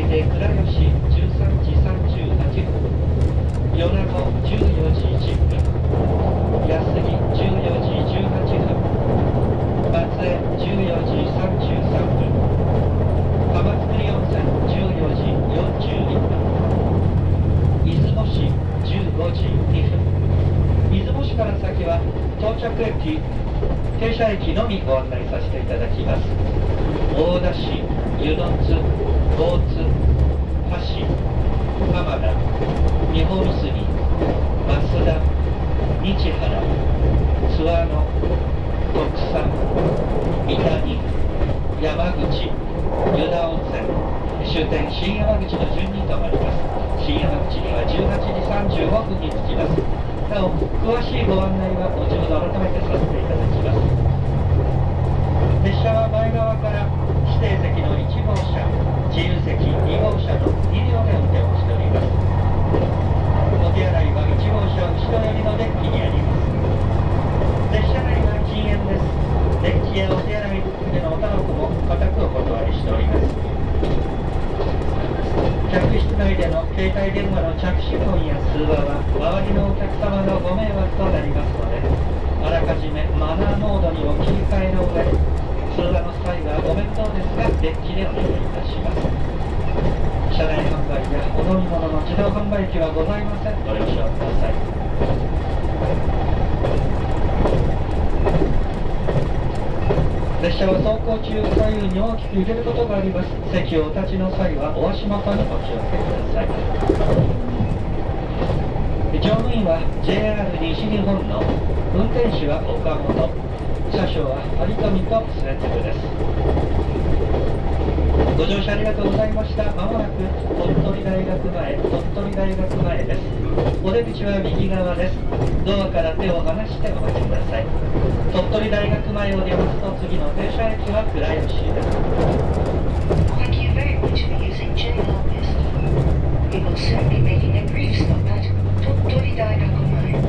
で倉吉13時38分、米子14時1分、安来14時18分、松江14時33分、浜造温泉14時41分、出雲市15時2分。出雲市から先は到着駅、停車駅のみご案内させていただきます。大田市、温津、大津、橋、浜田、二本杉、増田、日原、津和野、徳山、伊谷、山口、湯田温泉、終点新山口の順に停まります。新山口には18時35分に着きます。なお、詳しいご案内は後ほど改めてさせていただきます。列車は前側から指定席の1号車、自由席2号車の2両で運転をしております。お手洗いは1号車後ろ寄りのデッキにあります。列車内が禁煙です。デッキやお手洗いでのおタバコも固くお断りしております。客室内での携帯電話の着信音や通話は周りのお客様のご迷惑となりますので、あらかじめマナーモードにお切り替えの上、通話の際はご面倒ですがデッキでお願いいたします。車内販売やお飲み物の自動販売機はございません。ご了承ください。列車は走行中、左右に大きく揺れることがあります。席をお立ちの際はお足元にお気をつけください。乗務員は JR 西日本の運転士は岡本、車掌は有富と末次です。ご乗車ありがとうございました。まもなく鳥取大学前です。お出口は右側です。ドアから手を離してお待ちください。鳥取大学前を出ますと次の停車駅は倉吉です。 Thank you very much for using JR West. We will soon be making a brief stop at 鳥取大学前。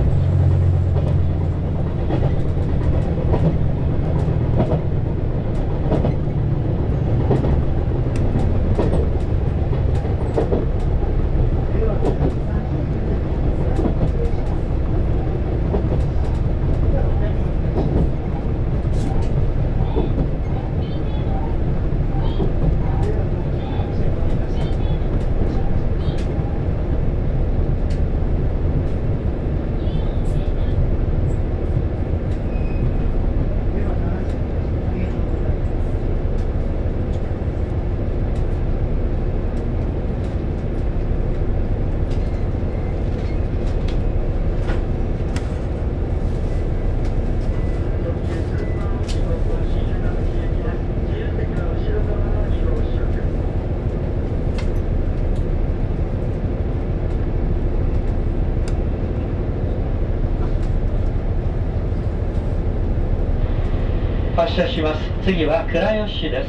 発車します。次は倉吉市です。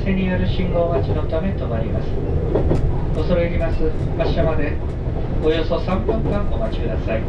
せによる信号待ちのため止まります。恐れ入ります。発車までおよそ3分間お待ちください。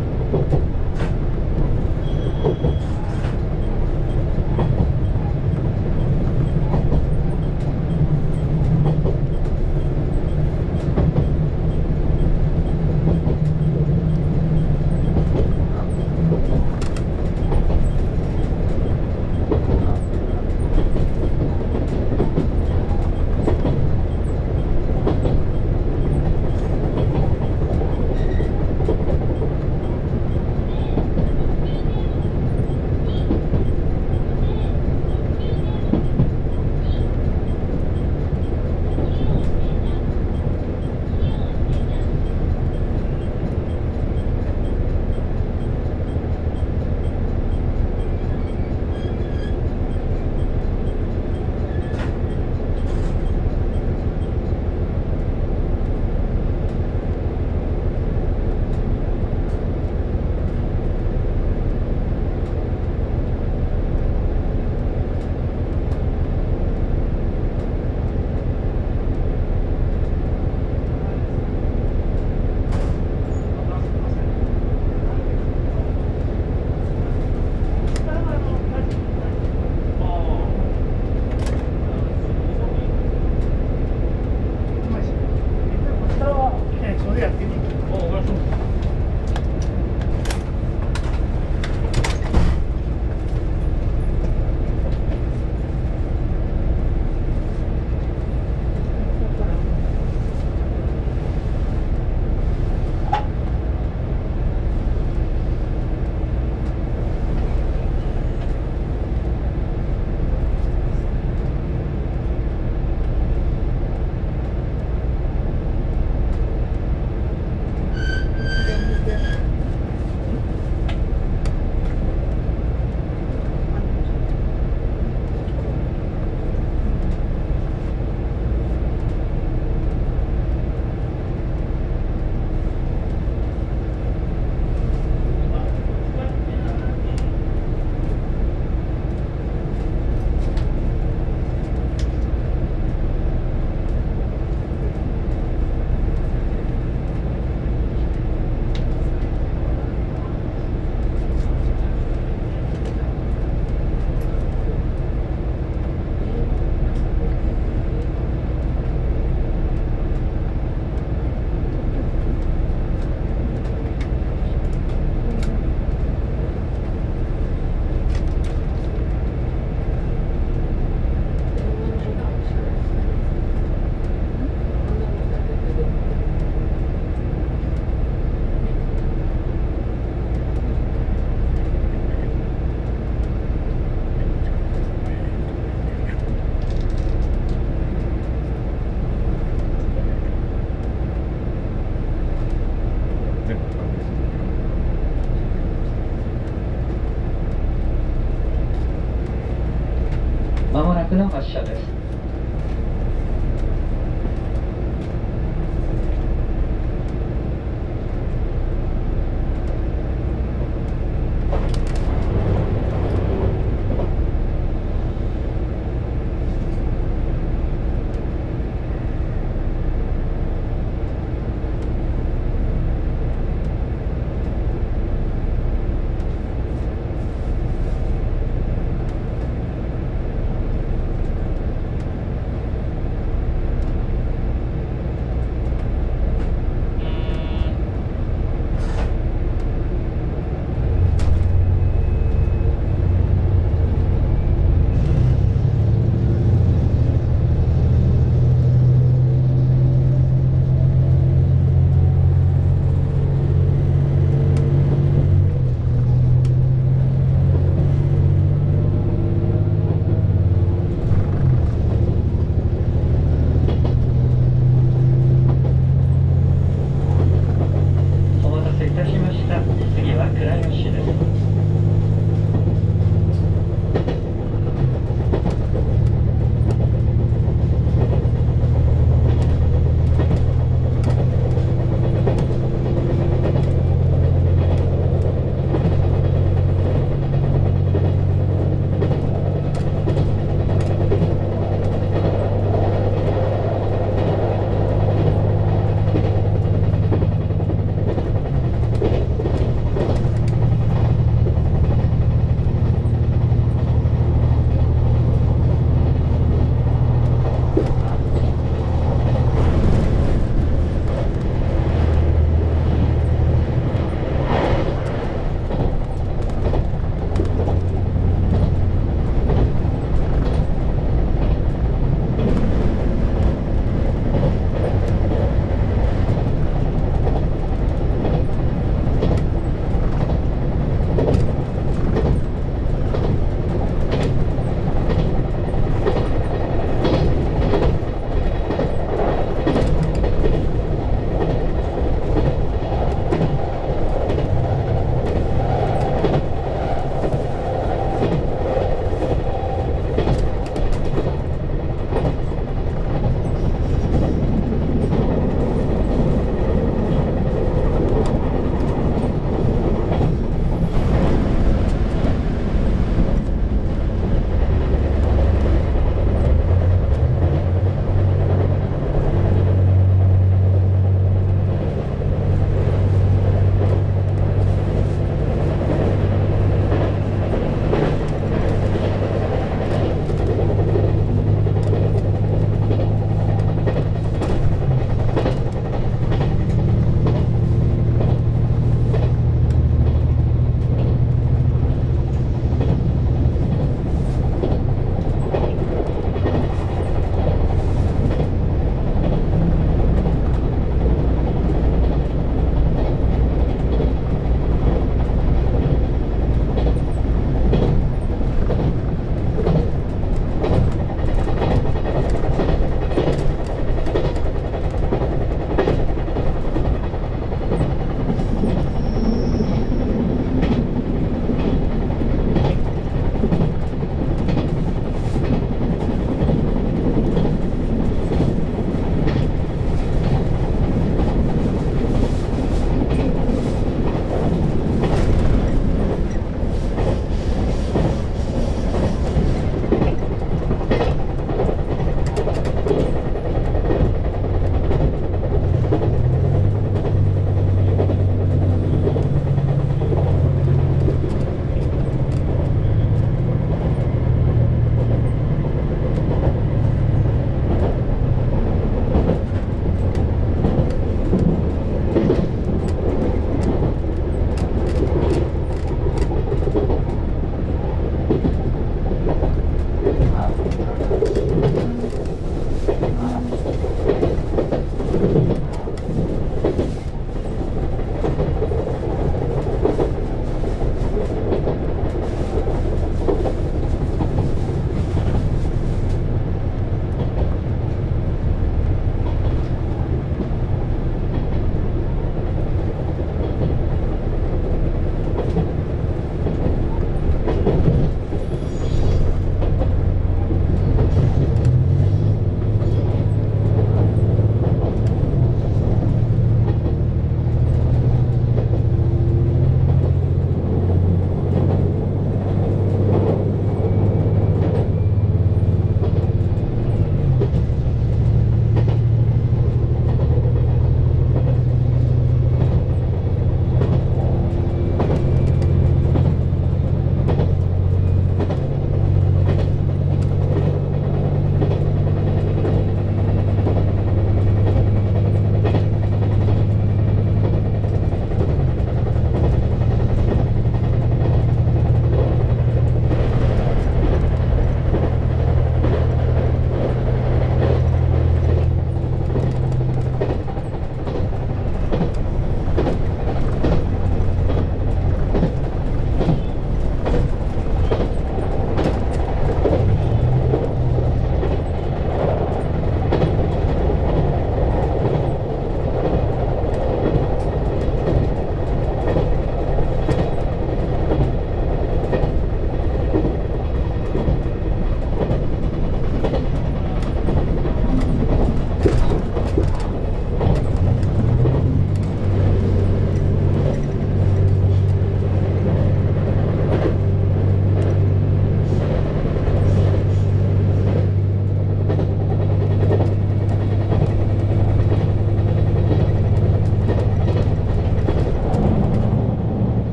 まもなくの発車です。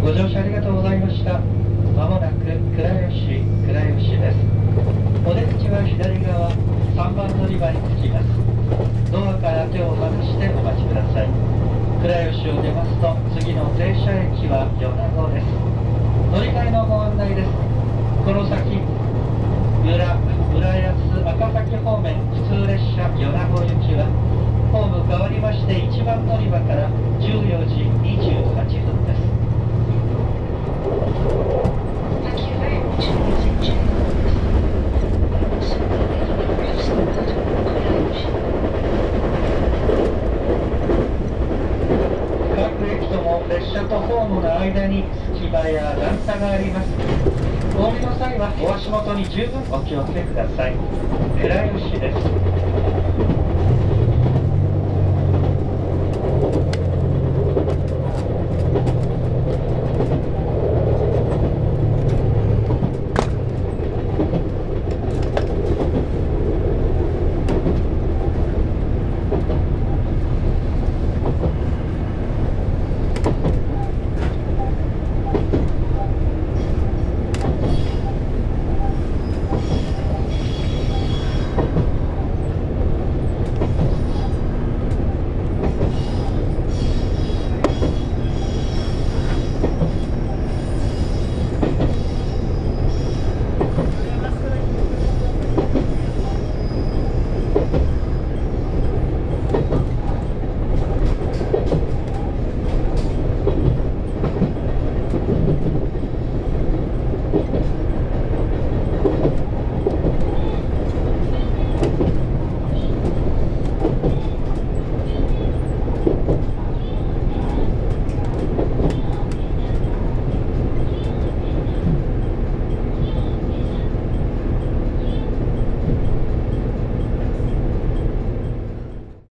ご乗車ありがとうございました。まもなく倉吉です。お出口は左側3番乗り場に着きます。ドアから手を離してお待ちください。倉吉を出ますと次の停車駅は米子です。乗り換えのご案内です。この先浦安赤崎方面普通列車米子行きはホーム変わりまして1番乗り場から14時28分です。 Thank you very much for using JR West. We will soon be making a brief stop at Kurayoshi. 各駅とも列車とホームの間に隙間や段差があります。お降りの際はお足元に十分お気をつけください。倉吉です。